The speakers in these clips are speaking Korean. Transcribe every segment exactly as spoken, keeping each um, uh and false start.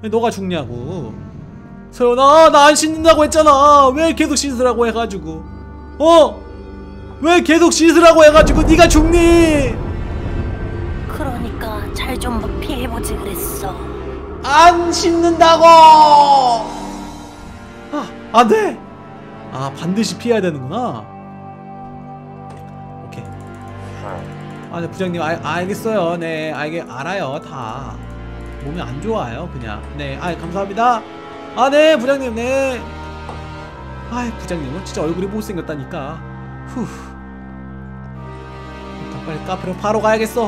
왜 너가 죽냐고. 서연아, 나 안 씻는다고 했잖아. 왜 계속 씻으라고 해가지고. 어? 왜 계속 씻으라고 해가지고 네가 죽니? 그러니까 잘 좀 피해보지 그랬어. 안 씻는다고! 아, 안 돼! 아, 반드시 피해야 되는구나. 오케이. 아, 네, 부장님, 아, 알겠어요. 네, 알게, 알아요. 다. 몸이 안 좋아요, 그냥. 네, 아, 감사합니다. 아, 네, 부장님, 네. 아이, 부장님은 진짜 얼굴이 못생겼다니까. 후. 일단 빨리 카페로 바로 가야겠어.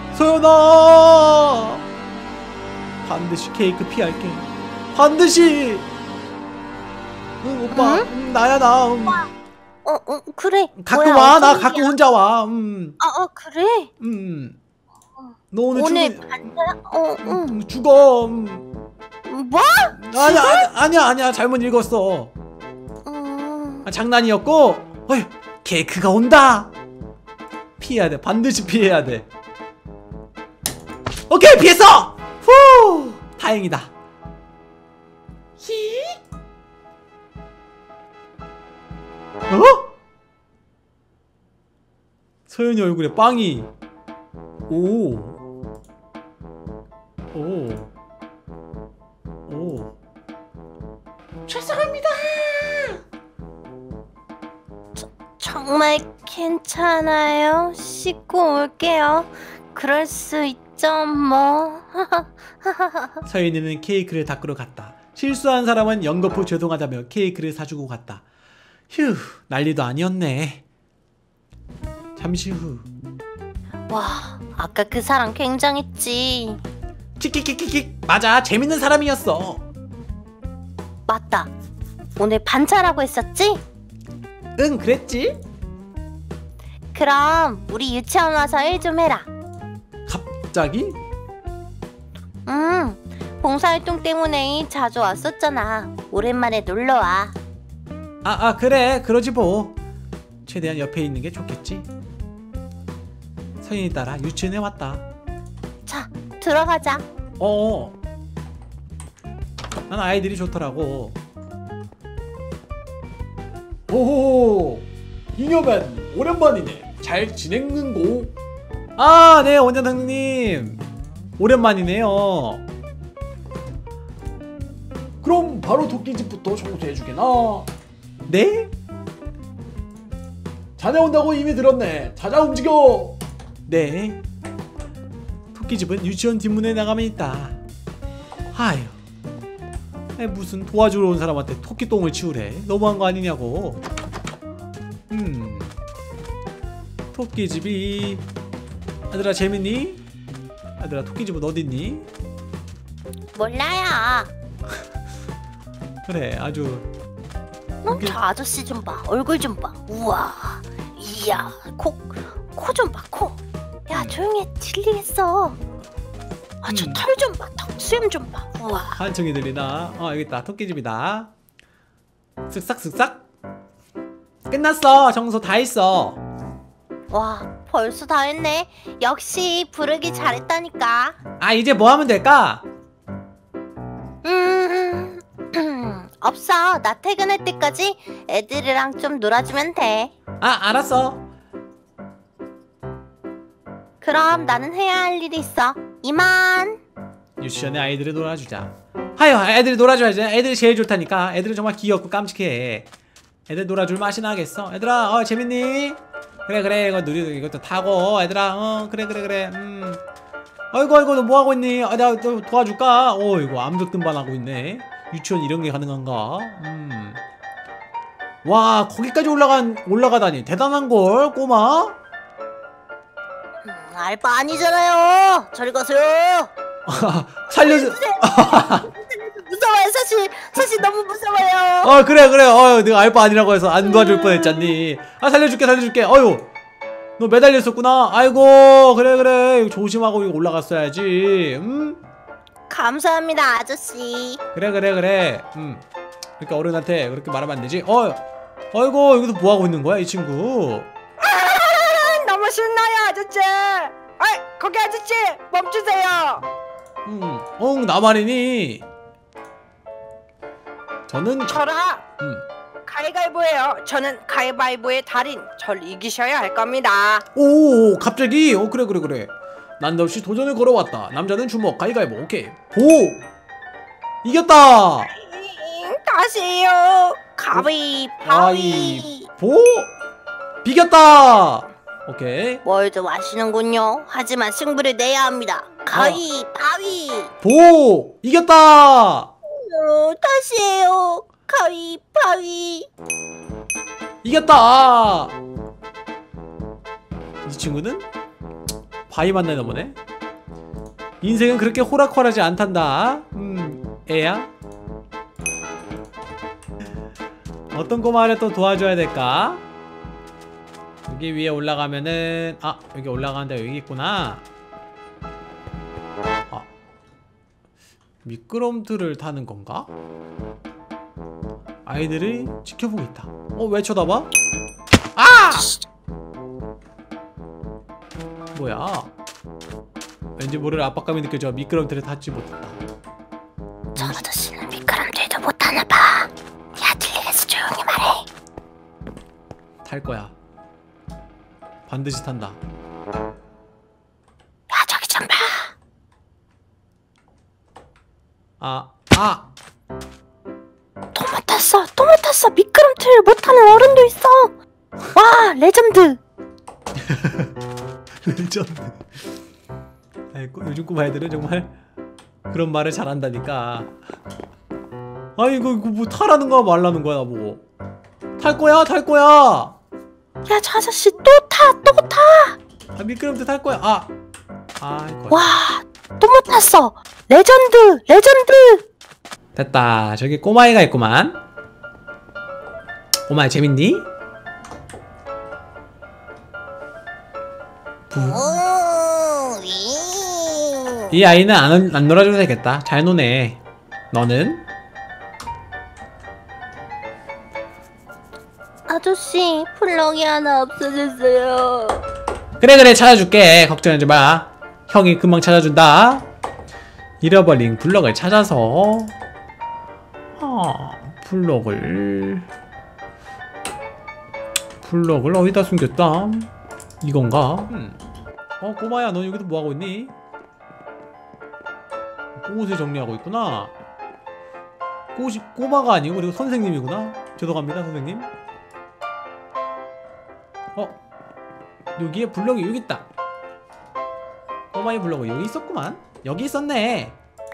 소연아! 반드시 케이크 피할게. 반드시! 응, 오빠. 응? 음, 나야, 나. 음. 어, 어, 그래. 가끔 뭐야, 와. 나 어떤 가끔 일이야? 혼자 와. 음. 아, 어, 그래? 음. 너 오늘, 오늘 죽... 반대야? 어, 응. 음, 죽어. 음. 뭐? 아니야, 아니야, 아니야, 아니야. 잘못 읽었어. 음... 아, 장난이었고. 어이, 케이크가 온다. 피해야 돼. 반드시 피해야 돼. 오케이, 피했어. 후, 다행이다. 히? 어? 서연이 얼굴에 빵이. 오. 오. 오. 죄송합니다. 저, 정말 괜찮아요? 씻고 올게요. 그럴 수 있죠, 뭐. 서연이는 케이크를 닦으러 갔다. 실수한 사람은 연거푸 죄송하다며 케이크를 사주고 갔다. 휴, 난리도 아니었네. 잠시 후. 와, 아까 그 사람 굉장했지. 킥킥킥킥킥. 맞아, 재밌는 사람이었어. 맞다. 오늘 반차라고 했었지? 응, 그랬지? 그럼 우리 유치원 와서 일 좀 해라. 갑자기? 응, 봉사활동 때문에 자주 왔었잖아. 오랜만에 놀러와. 아, 아, 그래. 그러지 뭐. 최대한 옆에 있는 게 좋겠지. 서연이 따라 유치원에 왔다. 자, 들어가자. 어어. 난 아이들이 좋더라고. 오호, 잉여맨 오랜만이네. 잘 지냈는고? 아, 네, 원장님 오랜만이네요. 그럼 바로 도끼집부터 청소해주게나. 네? 자네 온다고 이미 들었네. 자자, 움직여. 네. 토끼집은 유치원 뒷문에 나가면 있다. 아휴, 아니, 무슨 도와주러 온 사람한테 토끼똥을 치우래. 너무한 거 아니냐고. 음, 토끼집이. 아들아, 재밌니? 아들아, 토끼집은 어딨니? 몰라요. 그래, 아주. 어, 저 아저씨 좀 봐. 얼굴 좀 봐. 우와. 이야, 코, 코 좀 봐, 코. 야, 조용히 해. 들리겠어. 아, 저 음. 털 좀 봐. 턱수염 좀 봐. 우와. 한청이 들리나? 어, 여기 있다. 토끼집이다. 쓱싹 쓱싹. 끝났어. 청소 다 했어. 와, 벌써 다 했네. 역시 부르기 잘했다니까. 아, 이제 뭐 하면 될까? 음, 없어. 나 퇴근할 때까지 애들이랑 좀 놀아주면 돼. 아, 알았어. 그럼 나는 해야 할 일이 있어. 이만. 유치원에 아이들을 놀아주자. 하여, 애들이 놀아줘야지. 애들이 제일 좋다니까. 애들은 정말 귀엽고 깜찍해. 애들 놀아줄 맛이 나겠어. 얘들아, 어, 재밌니? 그래, 그래. 이거 누리, 이것도 타고. 얘들아, 어, 그래, 그래, 그래. 음. 아이고, 아이고, 너 뭐 하고 있니? 아, 내가 또 도와줄까? 어, 이거 암벽 등반 하고 있네. 유치원 이런 게 가능한가? 음. 와, 거기까지 올라간, 올라가다니. 대단한걸, 꼬마? 음, 알바 아니잖아요. 저리 가세요. 살려줘. 무서워요. 사실 사실 너무 무서워요. 어, 그래, 그래. 어휴, 내가 알바 아니라고 해서 안 도와줄 뻔했잖니. 아, 살려줄게, 살려줄게. 어휴, 너 매달려 있었구나. 아이고, 그래, 그래. 조심하고 이거 올라갔어야지. 음? 감사합니다, 아저씨. 그래, 그래, 그래. 음. 그러니까 어른한테 그렇게 말하면 안 되지. 어, 아이고, 여기서 뭐 하고 있는 거야, 이 친구? 아, 너무 신나요, 아저씨. 아, 거기 아저씨 멈추세요. 음, 응, 나말이니? 저는 저라 음. 가위바위보예요. 저는 가위바위보의 달인. 절 이기셔야 할 겁니다. 오 갑자기 어 그래 그래 그래 난데없이 도전을 걸어왔다. 남자는 주먹 가위가위보. 오케이 보 이겼다. 다시 해요. 가위바위. 보 비겼다. 오케이 뭘좀 아시는군요. 하지만 승부를 내야 합니다. 가위바위. 보 이겼다. 어, 다시 해요. 가위바위. 이겼다. 이 친구는 바위 만나나 보네. 인생은 그렇게 호락호락하지 않단다. 음 애야 어떤 꼬마를 또 도와줘야 될까? 여기 위에 올라가면은 아 여기 올라가는데 여기 있구나. 아 미끄럼틀을 타는 건가? 아이들이 지켜보고 있다. 어 왜 쳐다봐? 아! 뭐야? 왠지 모를 압박감이 느껴져. 미끄럼틀에 닿지 못했다. 저 아저씨는 미끄럼틀도 못하나봐. 야 들리겠어. 조용히 말해. 탈 거야. 반드시 탄다. 야 저기 좀 봐. 아, 아! 또 못탔어. 또 못탔어. 미끄럼틀 못하는 어른도 있어. 와 레전드. 레전드. 아이, 요즘 꼬마 애들은 정말 그런 말을 잘한다니까. 아니 이거, 이거 뭐 타라는 거야 말라는 거야 나보고. 탈 거야 탈 거야. 야 저 아저씨 또 타 또 타. 아 미끄럼틀 탈 거야. 아, 아 와 또 못탔어. 레전드 레전드. 됐다. 저기 꼬마애가 있구만. 꼬마애 재밌니? 이 아이는 안, 안 놀아줘도 되겠다. 잘 노네. 너는? 아저씨 플럭이 하나 없어졌어요. 그래 그래 찾아줄게. 걱정하지 마. 형이 금방 찾아준다. 잃어버린 블럭을 찾아서 아 블럭을 블럭을 어디다 숨겼다. 이건가? 음. 어 꼬마야 너 여기서 뭐하고 있니? 꽃을 정리하고 있구나. 꽃이 꼬마가 아니고 그리고 선생님이구나. 죄송합니다 선생님. 어 여기에 블럭이 여기 있다. 꼬마의 블럭이 여기 있었구만. 여기 있었네.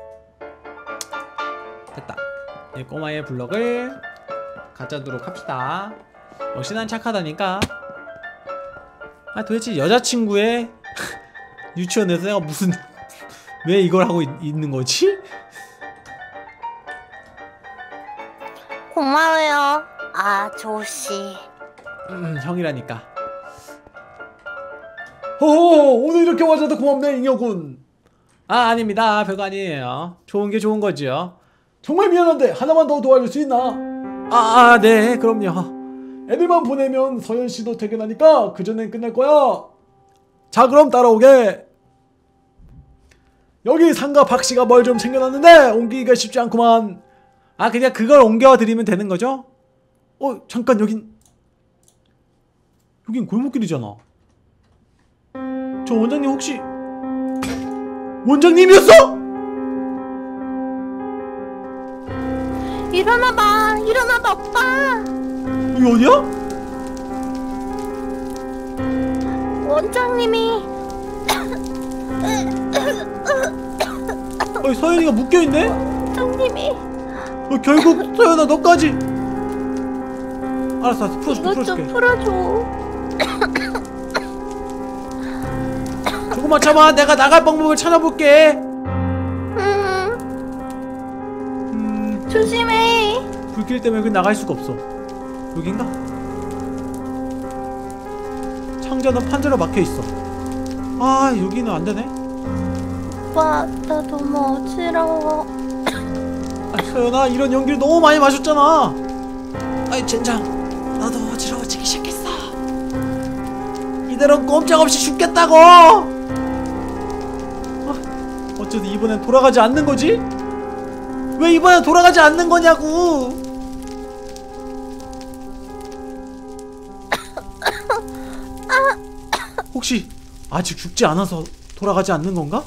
됐다. 이 꼬마의 블럭을 가져두도록 합시다. 역시 난 착하다니까. 아 도대체 여자친구의 유치원에서 내가 무슨 왜 이걸 하고 있, 있는 거지? 고마워요 아저씨. 음 형이라니까. 호호 오늘 이렇게 와줘서 고맙네 잉여군. 아 아닙니다. 별거 아니에요. 좋은 게 좋은 거지요. 정말 미안한데 하나만 더 도와줄 수 있나? 아, 아 네 그럼요. 애들만 보내면 서현씨도 퇴근하니까 그전엔 끝날 거야. 자 그럼 따라오게. 여기 상가 박씨가 뭘 좀 챙겨놨는데 옮기기가 쉽지 않구만. 아 그냥 그걸 옮겨드리면 되는 거죠? 어 잠깐 여긴 여긴 골목길이잖아. 저 원장님 혹시 원장님이었어? 일어나봐 일어나봐 오빠. 여기 어디야? 원장님이 어 서연이가 묶여있네? 원장님이 어 결국 서연아 너까지. 알았어 알았어 풀어줄게 이것 좀 풀어줄게. 풀어줘. 조금만 참아. 내가 나갈 방법을 찾아볼게. 음, 음 조심해. 불길 때문에 여기 나갈 수가 없어. 여긴가? 창자는 판자로 막혀있어. 아 여기는 안되네. 오빠 나 너무 어지러워. 아 서연아 이런 연기를 너무 많이 마셨잖아. 아이 젠장 나도 어지러워지기 시작했어. 이대로 꼼짝없이 죽겠다고. 아, 어쩌다 이번엔 돌아가지 않는 거지? 왜 이번엔 돌아가지 않는 거냐고. 혹시 아직 죽지 않아서 돌아가지 않는 건가?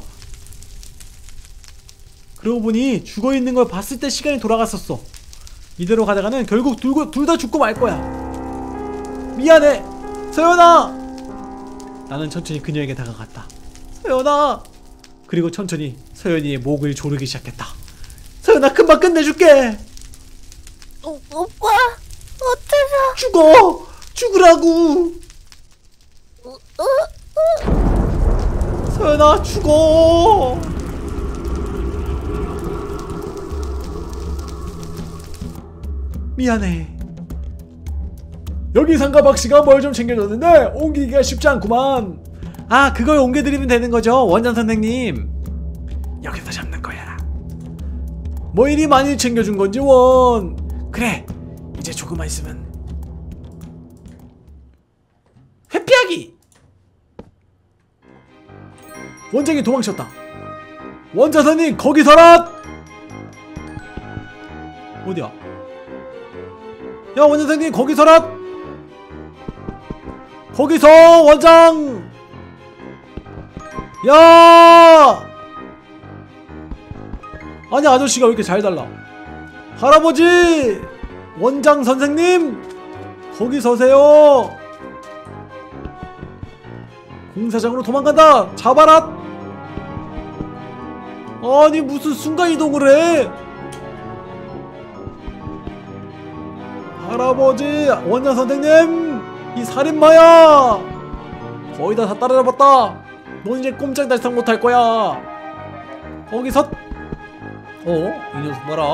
그러고 보니 죽어있는 걸 봤을 때 시간이 돌아갔었어. 이대로 가다가는 결국 둘 다 죽고 말 거야. 미안해 서연아. 나는 천천히 그녀에게 다가갔다. 서연아. 그리고 천천히 서연이의 목을 조르기 시작했다. 서연아 금방 끝내줄게. 오, 오빠 어째서 죽어. 죽으라고. 어, 어, 어. 서연아 죽어. 미안해. 여기 상가박씨가 뭘 좀 챙겨줬는데 옮기기가 쉽지 않구만. 아 그걸 옮겨드리면 되는 거죠 원장 선생님. 여기서 잡는 거야. 뭐 이리 많이 챙겨준 건지 원. 그래 이제 조금만 있으면 회피하기. 원장이 도망쳤다. 원장 선생님 거기 서라. 어디야? 야 원장 선생님 거기 서라. 거기서 원장. 야 아니 아저씨가 왜 이렇게 잘 달라. 할아버지 원장 선생님 거기 서세요. 공사장으로 도망간다. 잡아라. 아니 무슨 순간이동을 해. 할아버지 원장 선생님 이 살인마야. 거의 다, 다 따라잡았다. 넌 이제 꼼짝달싹 못할 거야. 거기서 어? 이 녀석 봐라.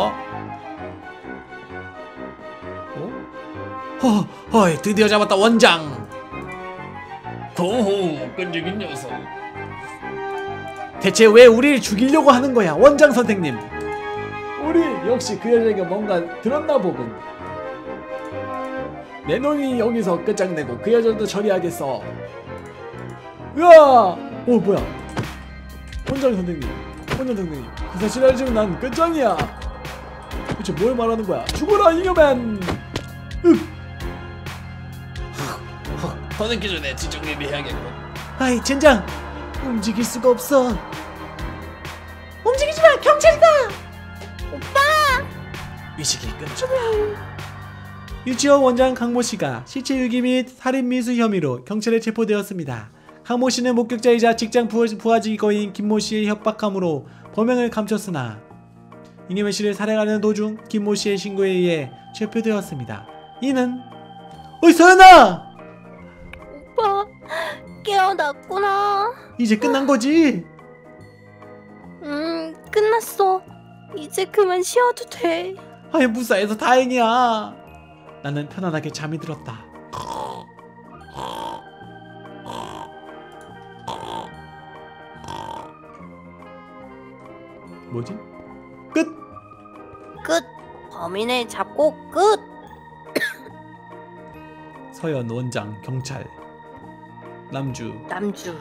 어? 허, 허이 드디어 잡았다 원장. 호호 끈질긴 녀석. 대체 왜 우리를 죽이려고 하는 거야 원장 선생님. 우리 역시 그 여자에게 뭔가 들었나 보군. 내 놈이 여기서 끝장내고 그 여자도 처리하겠어. 으아! 어 뭐야 원장 선생님. 원장 선생님 그 사실 알지만 난 끝장이야. 대체 뭘 말하는 거야. 죽어라 이겨맨. 더 늦기 전에 지정리를 해야겠군. 아이 젠장 움직일 수가 없어. 움직이지마 경찰이다. 오빠 의식이 끊어져. 유치원 원장 강모씨가 시체 유기 및 살인 미수 혐의로 경찰에 체포되었습니다. 강모씨는 목격자이자 직장 부하 직원인 김모씨의 협박함으로 범행을 감췄으나 이김모씨를 살해하는 도중 김모씨의 신고에 의해 체포되었습니다. 이는 어이 서연아! 오빠 깨어났구나. 이제 끝난 거지? 음 끝났어. 이제 그만 쉬어도 돼. 아이 무사해서 다행이야. 나는 편안하게 잠이 들었다. 뭐지? 끝! 끝. 범인을 잡고 끝. 서연 원장 경찰 남주. 남주.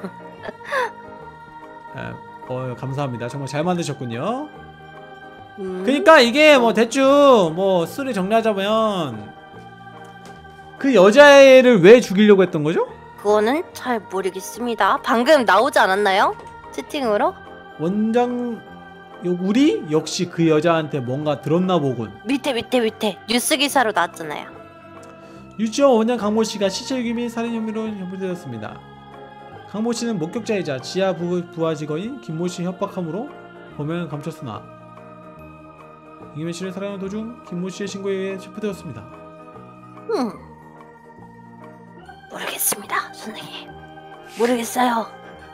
아, 어 감사합니다. 정말 잘 만드셨군요. 음? 그니까 이게 뭐 대충 뭐 스토리 정리하자면 그 여자애를 왜 죽이려고 했던 거죠? 그거는 잘 모르겠습니다. 방금 나오지 않았나요? 채팅으로? 원장 요 우리 역시 그 여자한테 뭔가 들었나 보군. 밑에 밑에 밑에 뉴스 기사로 나왔잖아요. 유치원 원장 강모씨가 시체 유기 및 살인 혐의로 체포되었습니다. 강모씨는 목격자이자 지하 부, 부하 직원인 김모씨 협박함으로 범행을 감췄으나 이김모씨를 살해하는 도중 김모씨의 신고에 의해 체포되었습니다. 음 모르겠습니다 선생님. 모르겠어요.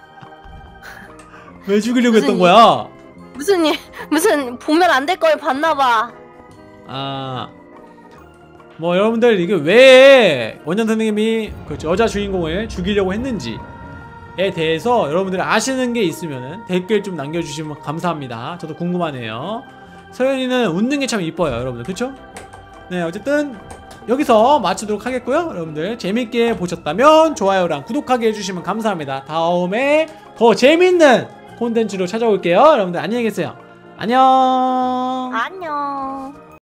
왜 죽이려고 무슨 했던 일? 거야? 무슨 일 무슨 보면 안 될 걸 봤나봐. 아, 뭐 여러분들 이게 왜 원장 선생님이 그 여자 주인공을 죽이려고 했는지에 대해서 여러분들 아시는 게 있으면 댓글 좀 남겨주시면 감사합니다. 저도 궁금하네요. 서연이는 웃는 게 참 이뻐요 여러분들, 그쵸? 네, 어쨌든 여기서 마치도록 하겠고요. 여러분들 재밌게 보셨다면 좋아요랑 구독하기 해주시면 감사합니다. 다음에 더 재밌는 콘텐츠로 찾아올게요. 여러분들 안녕히 계세요. 안녕. 안녕.